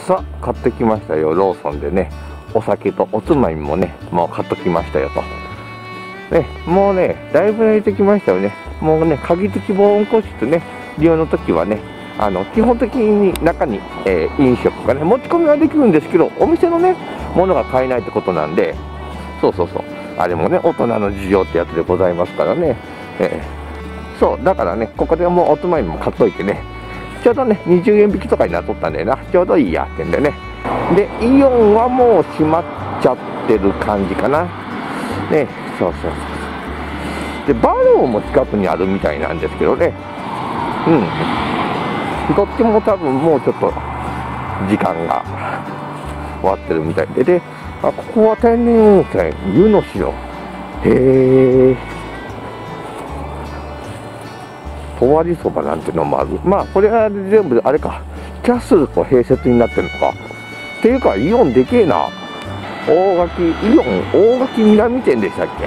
さあ買ってきましたよ、ローソンでね。お酒とおつまみもね、もう買っときましたよと。ね、もうね、だいぶ慣れてきましたよね。もうね、鍵付き防音個室ね、利用の時はね、基本的に中に、飲食がね、持ち込みはできるんですけど、お店のね、ものが買えないってことなんで、そうそうそう、あれもね、大人の事情ってやつでございますからね。そう、だからね、ここでもうおつまみも買っといてね、ちょうどね、20円引きとかになっとったんでな、ちょうどいいやってんでね。で、イオンはもう閉まっちゃってる感じかな。ね、そうそうそう。で、バローも近くにあるみたいなんですけどね。どっちも多分もうちょっと時間が終わってるみたいで、で、ここは天然温泉、湯の城。へー。とわりそばなんてのもある。まあ、これは全部、あれか、キャッスルと併設になってるのか。っていうか、イオンでけえな。大垣、イオン、大垣南店でしたっけ。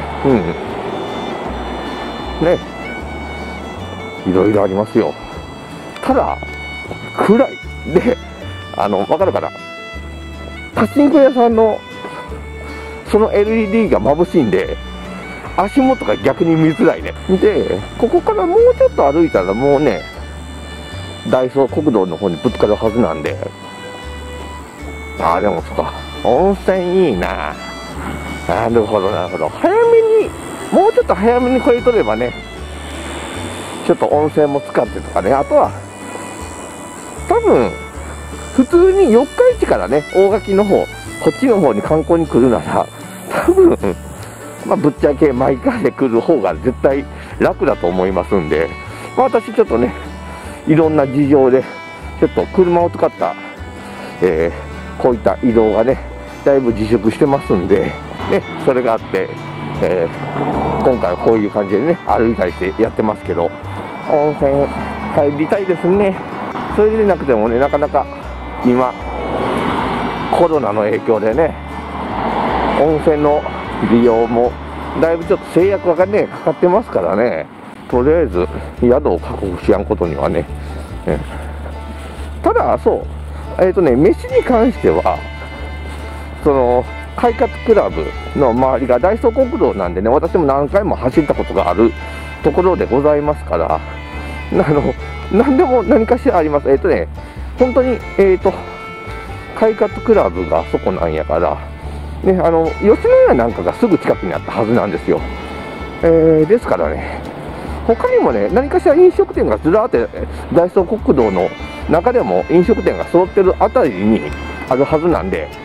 ね。いろいろありますよ。ただ、暗い。で、わかるかな。パチンコ屋さんの、その LED が眩しいんで、足元が逆に見づらいね。で、ここからもうちょっと歩いたらもうね、大総国道の方にぶつかるはずなんで。ああ、でもそっか。温泉いいな。なるほど、なるほど。早めに、もうちょっと早めにこれとればね、ちょっと温泉も使ってとかね。あとは、多分、普通に四日市からね、大垣の方、こっちの方に観光に来るなら、多分、まあ、ぶっちゃけマイカーで来る方が絶対楽だと思いますんで、まあ、私ちょっとね、いろんな事情で、ちょっと車を使った、こういった移動がね、だいぶ自粛してますんで、ね、それがあって、今回はこういう感じでね、歩いたりしてやってますけど、温泉入りたいですね。それでなくてもね、なかなか今、コロナの影響でね、温泉の利用もだいぶちょっと制約がねかかってますからね。とりあえず宿を確保しやんことにはね、ただそう飯に関してはその快活クラブの周りが大総国道なんでね、私も何回も走ったことがあるところでございますから、何でも何かしらあります。本当に快活クラブがそこなんやからね、吉野家なんかがすぐ近くにあったはずなんですよ。ですからね、他にもね、何かしら飲食店がずらーって大総国道の中でも飲食店が揃ってるあたりにあるはずなんで、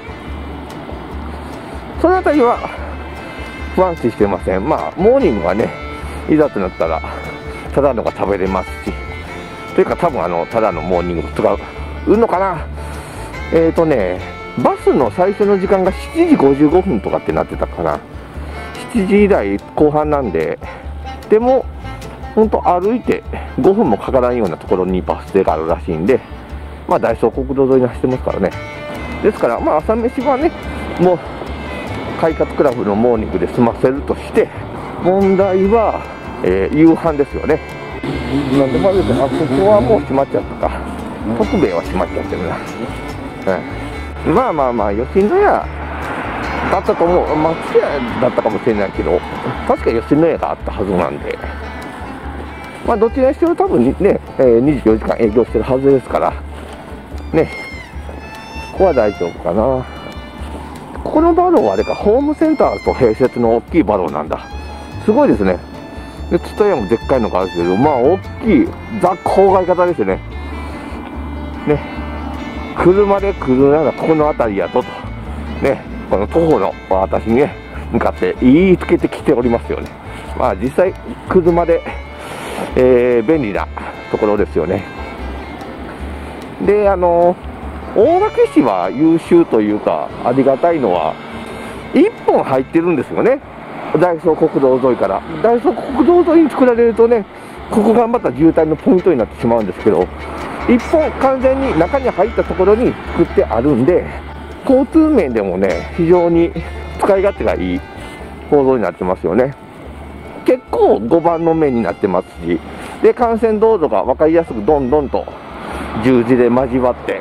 そのあたりは不安視してません。まあ、モーニングはね、いざとなったら、ただのが食べれますし、というか多分ただのモーニング使うのかな。バスの最初の時間が7時55分とかってなってたかな。7時台後半なんで、でも、ほんと歩いて5分もかからんようなところにバス停があるらしいんで、まあ大総国道沿いに走ってますからね。ですから、まあ朝飯はね、もう、快活クラブのモーニングで済ませるとして、問題は、夕飯ですよね。なんでもあれですね、ここはもう閉まっちゃったか。徳兵衛は閉まっちゃってるな。まあまあまあ、吉野家だったと思う。松屋だったかもしれないけど、確か吉野家があったはずなんで、まあ、どちらにしても多分ね、24時間営業してるはずですから、ね、ここは大丈夫かな。ここのバローはあれか、ホームセンターと併設の大きいバローなんだ。すごいですね。で、ツタヤもでっかいのがあるけど、まあ、大きい、ザ・郊外型ですよね。ね。車で来るならこの辺りやと、ね、この徒歩の私にね、向かって言いつけてきておりますよね。まあ実際、車で、便利なところですよね。で、大垣市は優秀というか、ありがたいのは、1本入ってるんですよね。大総国道沿いから。大総国道沿いに作られるとね、ここがまた渋滞のポイントになってしまうんですけど、一本完全に中に入ったところに作ってあるんで、交通面でもね、非常に使い勝手がいい構造になってますよね。結構5番の目になってますし、で、幹線道路が分かりやすくどんどんと十字で交わって、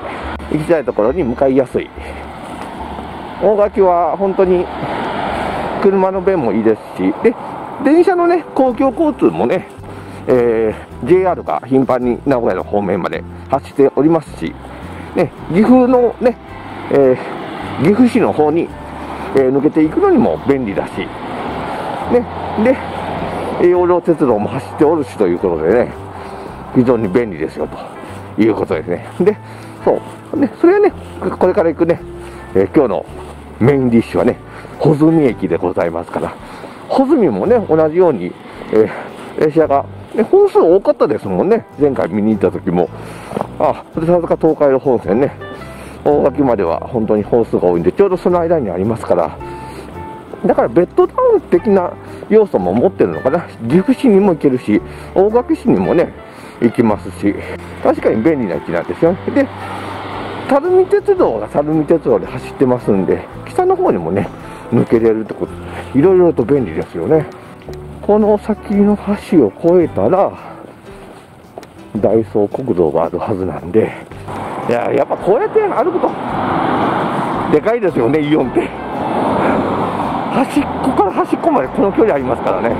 行きたいところに向かいやすい。大垣は本当に車の便もいいですし、で電車のね、公共交通もね、JR が頻繁に名古屋の方面まで走っておりますし、ね、岐阜のね、岐阜市の方に、抜けていくのにも便利だし、ね、で、養老鉄道も走っておるしということでね、非常に便利ですよということですね。で、そうね、それはね、これから行くね、今日のメインディッシュはね、穂積駅でございますから、穂積もね、同じように、列車が、ね、本数多かったですもんね、前回見に行った時も。さすが東海道本線ね、大垣までは本当に本数が多いんで、ちょうどその間にありますから、だからベッドタウン的な要素も持ってるのかな。岐阜市にも行けるし、大垣市にもね、行きますし、確かに便利な駅なんですよね。で、垂水鉄道が垂水鉄道で走ってますんで、北の方にもね、抜けれるってことで、いろいろと便利ですよね。この先の橋を越えたら、大総国道があるはずなんで、やっぱこうやって歩くと、でかいですよね、イオンって。端っこから端っこまでこの距離ありますからね。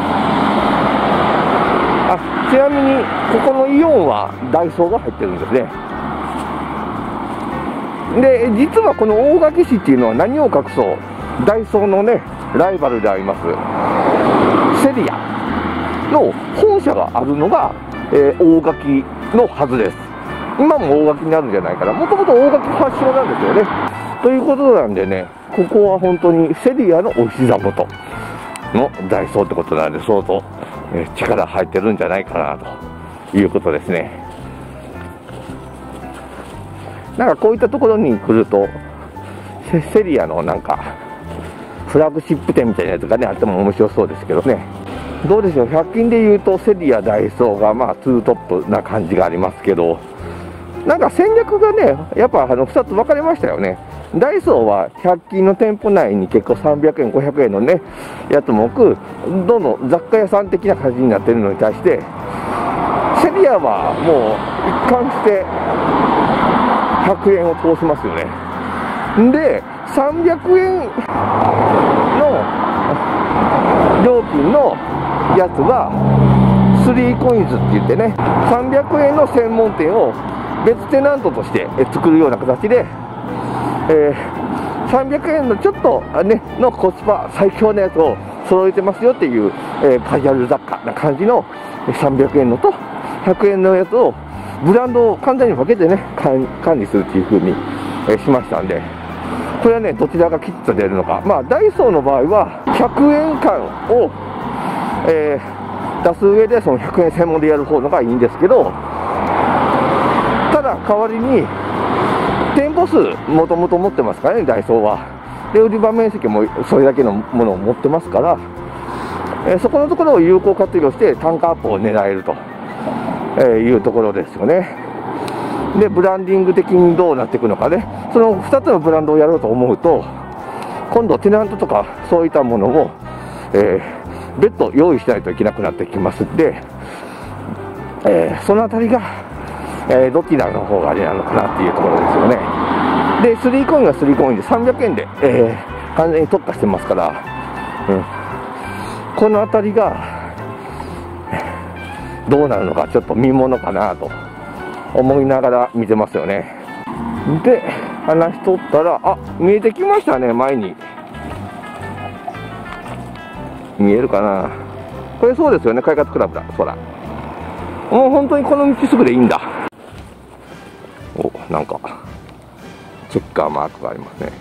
ちなみに、ここのイオンはダイソーが入ってるんですね。で、実はこの大垣市っていうのは何を隠そう、ダイソーのね、ライバルであります、セリアの本社があるのが、大垣のはずです。今も大垣になるんじゃないかな。もともと大垣発祥なんですよね。ということなんでね、ここは本当にセリアのお膝元のダイソーってことなんで、相当、力入ってるんじゃないかなということですね。なんかこういったところに来ると、セリアのなんかフラッグシップ店みたいなやつがね、あっても面白そうですけどね。どうでしょう、100均でいうとセリア、ダイソーがまあツートップな感じがありますけど、なんか戦略がね、やっぱ2つ分かれましたよね。ダイソーは100均の店舗内に結構300円、500円のね、やつも多く、どんどん雑貨屋さん的な感じになってるのに対して、セリアはもう一貫して100円を通しますよね。で、300円の料金のやつは、3コインズって言ってね、300円の専門店を別テナントとして作るような形で、300円のちょっと、ね、のコスパ最強のやつを揃えてますよっていう、カジュアル雑貨な感じの300円のと100円のやつをブランドを完全に分けてね、管理するっていう風に、しましたんで、これはね、どちらがきっと出るのか。まあ、ダイソーの場合は100円間を、出す上でその100円専門でやる方のがいいんですけど、ただ代わりに店舗数もともと持ってますからね、ダイソーは。で、売り場面積もそれだけのものを持ってますから、そこのところを有効活用して単価アップを狙えると、いうところですよね。で、ブランディング的にどうなっていくのかね、その2つのブランドをやろうと思うと、今度テナントとかそういったものを、別途用意しないといけなくなってきますんで、そのあたりが、どちらの方があれなのかなっていうところですよね。で、3コインは3コインで300円で、完全に特化してますから、このあたりがどうなるのかちょっと見ものかなと思いながら見てますよね。で、話しとったら、見えてきましたね、前に。見えるかな、これそうですよね、快活クラブだ、そら。もう本当にこの道すぐでいいんだ。なんかチェッカーマークがありますね。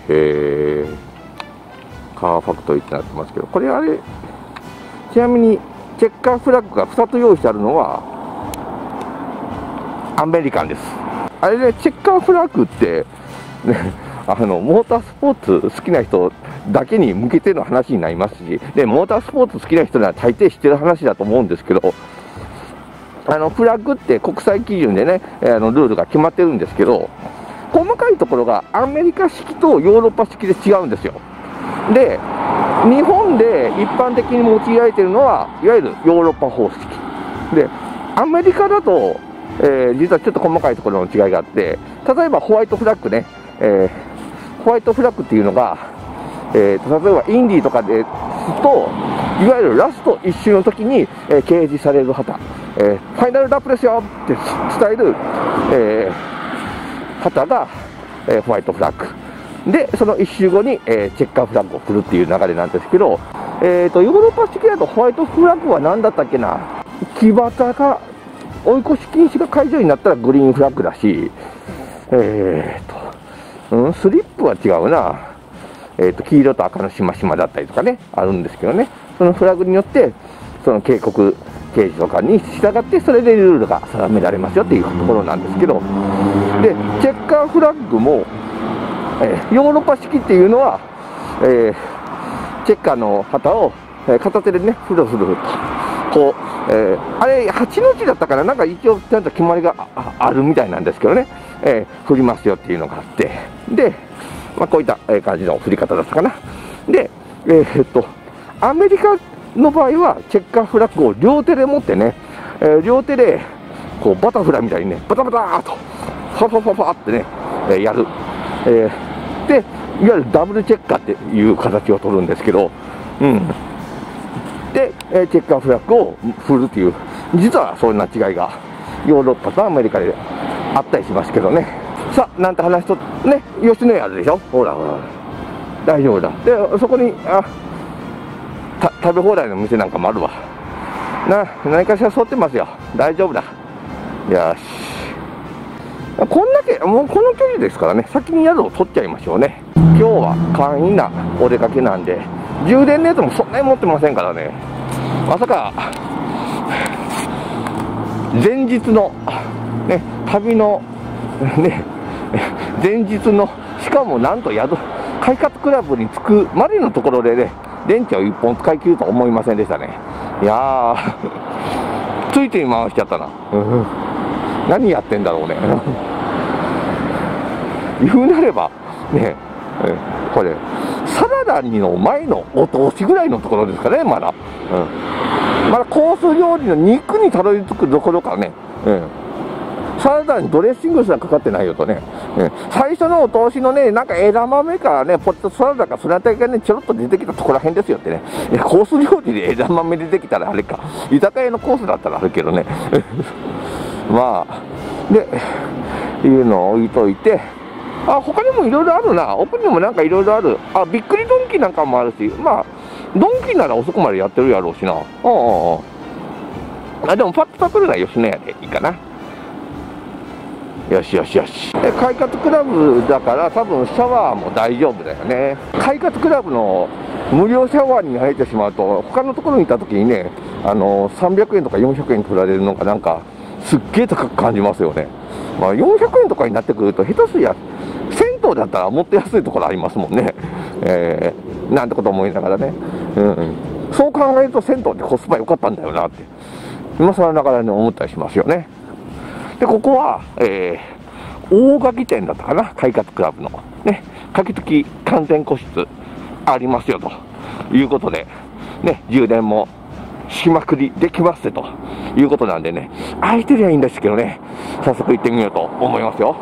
カーファクトリーってなってますけど、これあれ、ちなみにチェッカーフラッグが2つ用意してあるのはアメリカンです。あれね、チェッカーフラッグってね、モータースポーツ好きな人だけに向けての話になりますし、でモータースポーツ好きな人なら大抵知ってる話だと思うんですけど、フラッグって国際基準でね、ルールが決まってるんですけど、細かいところがアメリカ式とヨーロッパ式で違うんですよ。で、日本で一般的に用いられているのは、いわゆるヨーロッパ方式。で、アメリカだと、 実はちょっと細かいところの違いがあって、例えばホワイトフラッグね、ホワイトフラッグっていうのが、例えばインディーとかですと、いわゆるラスト1周の時に、掲示される旗、ファイナルラップですよって伝える、旗が、ホワイトフラッグで、その1周後に、チェッカーフラッグを振るっていう流れなんですけど、ヨーロッパ式だとホワイトフラッグは何だったっけな、木旗が追い越し禁止が解除になったらグリーンフラッグだし、スリップは違うな、黄色と赤のしましまだったりとかね、あるんですけどね、そのフラグによって、その警告掲示とかに従って、それでルールが定められますよっていうところなんですけど、で、チェッカーフラッグも、ヨーロッパ式っていうのは、チェッカーの旗を、片手でね、フルフルと、こう、あれ、8の字だったから、なんか一応ちゃんと決まりが あるみたいなんですけどね、振りますよっていうのがあって、で、まあ、こういった感じの振り方だったかな。で、アメリカの場合は、チェッカーフラッグを両手で持ってね、両手で、こう、バタフライみたいにね、バタバターっと、ファファファファってね、やる。で、いわゆるダブルチェッカーっていう形を取るんですけど、で、チェッカーフラッグを振るっていう、実はそんな違いが、ヨーロッパとアメリカであったりしますけどね。さあ、なんて話と、ね、吉野家あるでしょ、ほらほら、大丈夫だ。で、そこに、食べ放題の店なんかもあるわ。何かしら沿ってますよ。大丈夫だ。よし。こんだけ、もうこの距離ですからね、先に宿を取っちゃいましょうね。今日は簡易なお出かけなんで、充電のやつもそんなに持ってませんからね。まさか、前日の、ね、旅の、ね、前日の、しかもなんと快活クラブに着くまでのところでね、電池を1本使い切るとは思いませんでしたね。いやー、ついてに回しちゃったな。何やってんだろうね。言うなれば、ね、これ、サラダにの前のお通しぐらいのところですかね、まだ。まだコース料理の肉にたどり着くどころかね。サラダにドレッシングすらかかってないよとね、最初のお通しのね、なんか枝豆からね、ポテトサラダかそれあたりがね、ちょろっと出てきたところらへんですよってね、コース料理で枝豆出てきたらあれか、居酒屋のコースだったらあるけどね、まあ、で、いうのを置いといて、他にもいろいろあるな、奥にもなんかいろいろある、びっくりドンキなんかもあるし、まあ、ドンキなら遅くまでやってるやろうしな、でもパッとパクるのは吉野家でいいかな。よしよしよし。快活クラブだから多分シャワーも大丈夫だよね。快活クラブの無料シャワーに入ってしまうと、他のところにいた時にね、300円とか400円取られるのがなんかすっげえ高く感じますよね。まあ400円とかになってくると下手すりゃ銭湯だったらもっと安いところありますもんね。なんてこと思いながらね、そう考えると銭湯ってコスパ良かったんだよなって今更ながらに思ったりしますよね。で、ここは、大垣店だったかな、快活クラブの。ね、柿付き完全個室ありますよということで、ね、充電もしまくりできますということなんでね、空いてりゃいいんですけどね、早速行ってみようと思いますよ。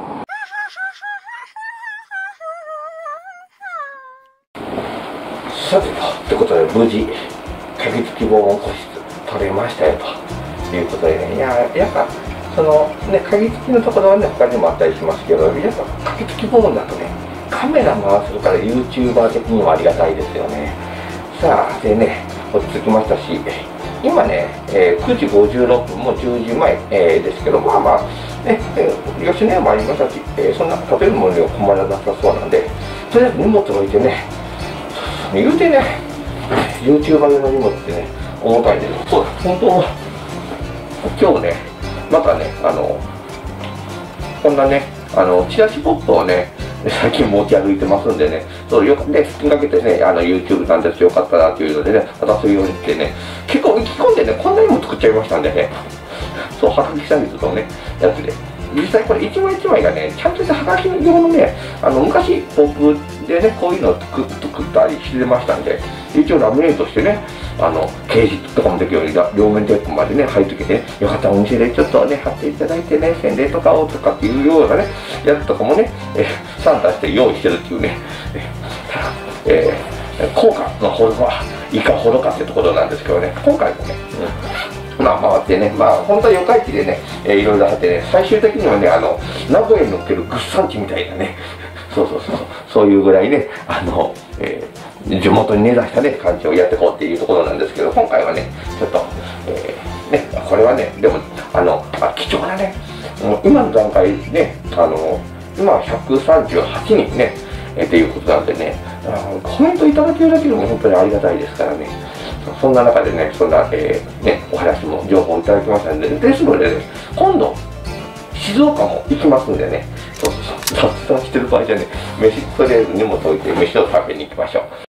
さてということで、無事、鍵付き防音個室取れましたよということでね、やっぱ、そのね、鍵付きのところはね、他にもあったりしますけど、やっぱ鍵付き防音だとね、カメラ回せるから YouTuber 的にもありがたいですよね。さあ、でね、落ち着きましたし、今ね、9時56分も10時前、ですけど、まあまあ、ね、吉野家もありましたし、そんな食べるものには困らなさそうなんで、とりあえず荷物を置いてね、言うてね、YouTuber 用の荷物ってね、重たいんで、そうだ、本当は、今日ね、またね、こんなね、チラシポットをね、最近持ち歩いてますんでね、そうよくね、好きにかけてね、YouTube なんですよかったなっていうのでね、渡すようにってね、結構意気込んでね、こんなにも作っちゃいましたんでね、そう、はがきサイズのね、やつで、 実際これ一枚一枚がね、ちゃんとしたはがき用のね、昔僕でね、こういうのを作ったりしてましたんで、一応ラミネートしてね、掲示とかもできるように両面テープまでね、貼り付けてね、よかったらお店でちょっとね、貼っていただいてね、宣伝とかをとかっていうようなね、やつとかもね、サンタして用意してるっていうね、効果のほどはいかほどかってところなんですけどね、今回もね、まあ回ってね、まあ本当は四日市でね、いろいろあってね、最終的にはね、名古屋に乗っける物産地みたいなね、そういうぐらいね、地元に根ざしたね、感じをやっていこうっていうところなんですけど、今回はね、ちょっと、ね、これはね、でも、貴重なね、今の段階ね、今は138人ね、っていうことなんでね、コメントいただけるだけでも本当にありがたいですからね、そんな中でね、そんな、お話も情報いただきましたんで、ですのでね、今度、静岡も行きますんでね、雑談してる場合じゃね、とりあえず荷物置いて飯を食べに行きましょう。